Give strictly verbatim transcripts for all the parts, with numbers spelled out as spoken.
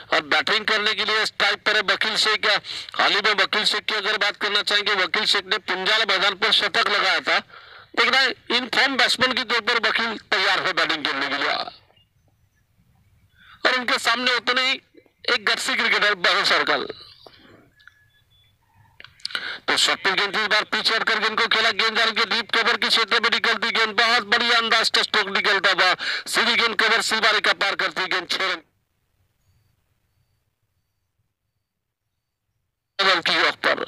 और बैटिंग करने के लिए स्ट्राइक पर है वकील शेख। हाल ही में वकील शेख की अगर बात करना चाहेंगे, वकील शेख ने पुंजाल मैदान पर शतक लगाया था। देख रहे हैं इन फॉर्म बैट्समैन की तौर पर वकील तैयार है बैटिंग करने के लिए, और उनके सामने उतने ही एक गट्सी क्रिकेटर बहु सर्कल। तो शॉर्ट गेंद इस बार पीछे हटकर गेंद को खेला, गेंद जाल के डीप कवर के क्षेत्र में निकलती गेंद, बहुत बढ़िया अंदाज का स्ट्रोक निकलता हुआ सीधी गेंद कवर सिलवारी का पार करती गेंद छह रन की वक्त पर।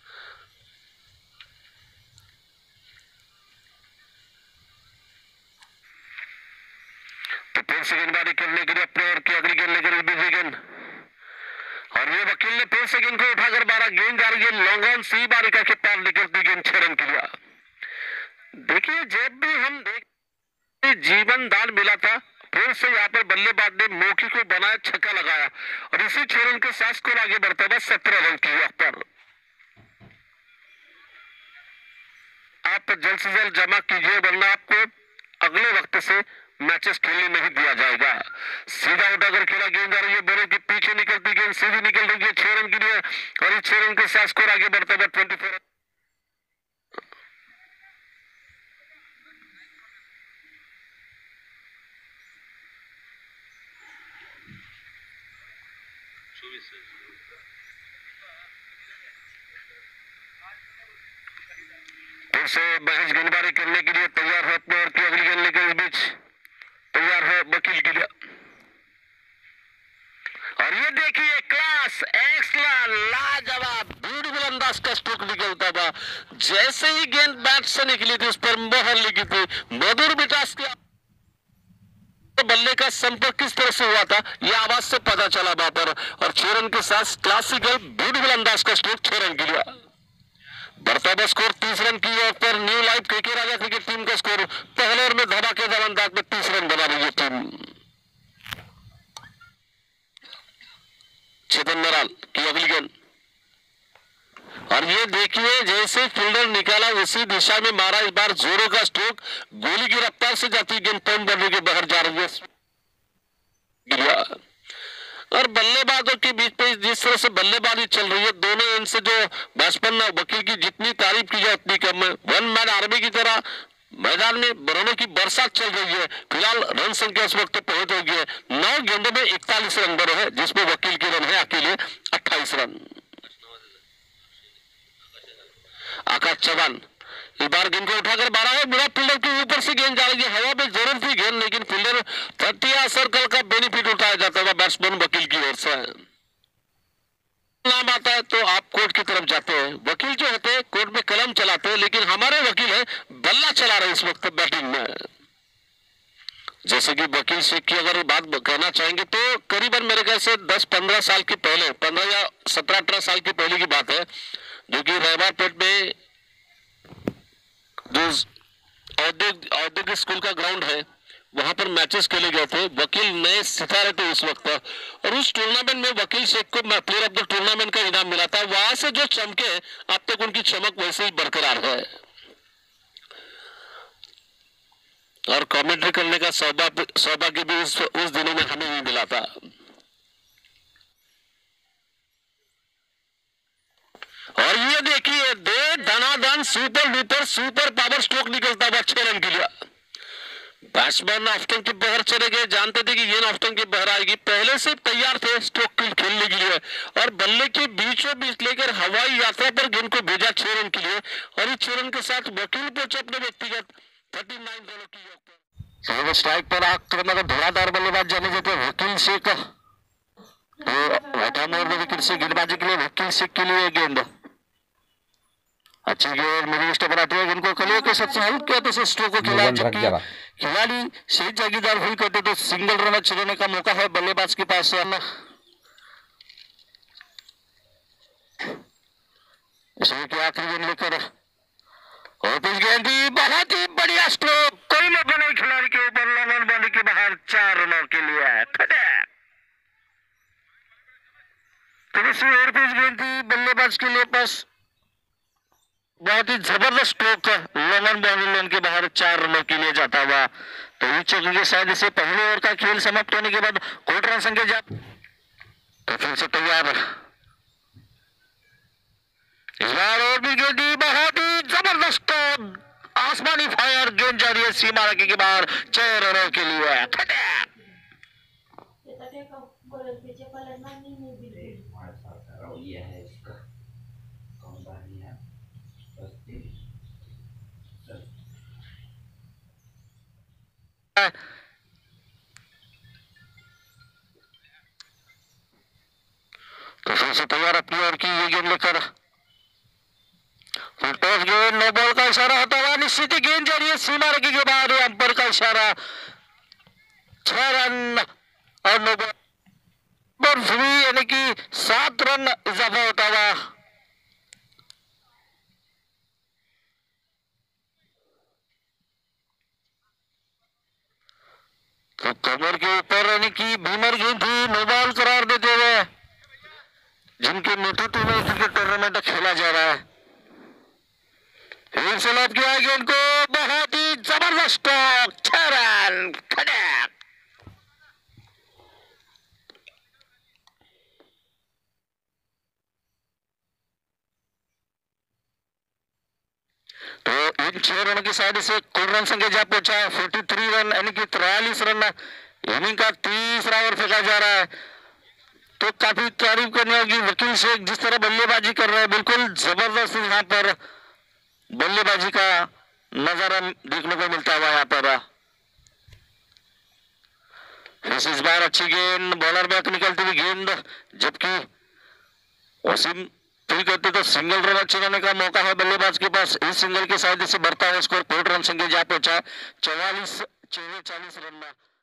तो फिर से गेंदबाजी करने के लिए अपने ओर की अगली गेंद लेकर बिजी गेंद, और ये वकील ने फिर से गेंद को उठाकर मारा, गेंद जा रही है लॉन्ग ऑन सी बारिका के पार निकलती गेंद छह रन के लिए। देखिए जब भी हम देख जीवन दान मिला था, फिर से यहाँ पर बल्लेबाज ने मौके को बनाया, छक्का लगाया, और इसी छह रन के साथ स्कोर आगे बढ़ता हुआ सत्रह रन की वक्त पर। आप जल्द से जल्द जमा कीजिए, वरना आपको अगले वक्त से मैचेस खेलने नहीं दिया जाएगा। सीधा उठाकर खेला, गेंद आ रही है बोले कि पीछे निकलती गेंद सीधी निकल रही है छह रन के लिए, और इस छह रन के साथ स्कोर आगे बढ़ता हुआ ट्वेंटी फोर। फिर से महेश गेंदबाजी करने के लिए तैयार है, अपने और की अगली गेंद लेकर इस बीच तैयार है वकील के लिए। और ये देखिए क्लास एक्सला लाजवाब ब्यूटीफुल अंदाज का स्ट्रोक निकलता था, जैसे ही गेंद बैट से निकली थी उस पर मोहर लगी थी। मधुर मिठास के बल्ले का संपर्क किस तरह से हुआ था ये आवाज से पता चला वहां पर, और छह रन के साथ क्लासिकल ब्यूटीफुल अंदाज का स्ट्रोक छह रन के लिए। बढ़ता हुआ स्कोर तीस रन की ओर पर new life KK Raja cricket team का स्कोर पहले ओवर में धमाकेदार अंदाज में तीस रन बना रही है टीम। चेतन नराल की अगली गेंद, और ये देखिए जैसे फील्डर निकाला उसी दिशा में मारा, इस बार जोरों का स्ट्रोक, गोली की रफ्तार से जाती गेंद पॉइंट बनने के बाहर जा रही है। और बल्लेबाजों के बीच में जिस तरह से बल्लेबाजी चल रही है, दोनों एंड से जो बैट्समैन वकील की जितनी तारीफ की जाए उतनी कम है। वन मैन आर्मी की तरह मैदान में रनों की बरसात चल रही है। फिलहाल रन संख्या इस वक्त पहुंच हो गई है, नौ गेंदों में इकतालीस रन बने हैं, जिसमें वकील के रन है अकेले अट्ठाईस रन। आकाश चौहान इस बार गेंद को उठाकर मारा है, बुरा फील्डर के ऊपर से गेंद जा रही है, हवा में जरूर थी गेंद, लेकिन फील्डर थर्टिया सर्कल का बेनिफिट उठाया जाता है बैट्समैन वकील की ओर से। नाम आता है तो आप कोर्ट की तरफ जाते हैं, वकील जो होते हैं कोर्ट में कलम चलाते हैं, लेकिन हमारे वकील है बल्ला चला रहे इस वक्त बैटिंग में। जैसे कि वकील शेख की अगर बात कहना चाहेंगे तो करीबन मेरे ख्याल से दस पंद्रह साल के पहले, पंद्रह या सत्रह अठारह साल की पहले की बात है, जो कि रहबारपेट में जो औद्योगिक औद्योगिक स्कूल का ग्राउंड है वहां पर मैचेस खेले गए थे। वकील नए सितारे थे उस वक्त, और उस टूर्नामेंट में वकील शेख को प्लेयर ऑफ द टूर्नामेंट का इनाम मिला था। वहां से जो चमके अब तक उनकी चमक वैसे ही बरकरार है, और कमेंट्री करने का सौभाग्य सौभाग्य भी उस, उस दिनों में हमें भी मिला था। और ये देखिए दे धनाधन super duper super power stroke निकलता हुआ छह रन के लिए। बैट्समैन ऑफ स्टंप के बहर चले गए, जानते थे कि गेंद ऑफ स्टंप के बहर आएगी, पहले से तैयार थे स्ट्रोक खेलने के लिए, और बल्ले के बीचों बीच लेकर हवाई यात्रा पर गेंद को भेजा छह रन के लिए, और इस छह रन के साथ वकील पहुंचे अपने व्यक्तिगत थर्टी नाइन रनों की स्ट्राइक पर आक्रमक धुआंधार बल्लेबाज जाने जाते वकील शेख, विकेट से गेंदबाजी के लिए वकील शेख के लिए गेंद अच्छी गेंद मेरी इष्ट बनाते हैं, इनको कलियों के साथ हेल्प किया तो स्ट्रोक को खिलाया, जबकि खिलाड़ी सही जागीदार हुई करते तो सिंगल रन चलाने का मौका है बल्लेबाज के पास। इसमें क्या आखिरी गेंद लेकर और पिच गेंद बहुत ही बढ़िया स्ट्रोक, कोई मौका नहीं खिलाड़ी के ऊपर, लॉन्ग ऑन बॉल के बाहर चार रनों के लिए और पिच गेंद थी बल्लेबाज के लिए पास, बहुत ही जबरदस्त स्ट्रोक लॉन्ग ऑन बॉल के बाहर चार रनों के लिए जाता हुआ। तो ये चौके शायद इसे पहले ओवर का खेल समाप्त होने के बाद कोर्ट रन संख्या जा फिर से तैयार। इस बार और भी गेंदी बहुत ही जबरदस्त आसमानी फायर, गेंद जा रही है सीमा रेखा के बाहर छह रनों के लिए। तो फिर से तैयार अपनी ओर की ये गेंद लेकर। टॉस गेंद, नो बॉल का इशारा होता हुआ निश्चित ही गेंद जा रही है सीमा रेखा के बाहर, अंपायर का इशारा। छह रन और नो बॉल फ्री, यानी कि सात रन इजाफा होता हुआ। तो कमर के ऊपर यानी कि भीमर गेंद थी, नो बॉल करार देते हुए जिनके नेतृत्व में क्रिकेट टूर्नामेंट खेला जा रहा है। एक सलाब किया गेंद को, बहुत ही जबरदस्त छह रन खड़े। तो इन छह रनों की साइड से कुल रन संख्या जा पहुंचा है तैंतालीस रन, यानी कि तिरालीस रन इनिंग का तीसरा ओवर फेंका जा रहा है। तो काफी तारीफ करने होगी वकील शेख, जिस तरह बल्लेबाजी कर रहे हैं, बिल्कुल जबरदस्त यहाँ पर बल्लेबाजी का नजारा देखने को मिलता हुआ यहाँ पर। इस बार अच्छी गेंद, बॉलर बैक निकलती हुई गेंद, जबकि वसीम पूरी करते तो सिंगल रन अच्छे रहने का मौका है बल्लेबाज के पास। इस सिंगल के साथ से बढ़ता हुआ स्कोर कोर्ट रन संख्या जा पहुंचा चौवालीस चौवालीस रन में।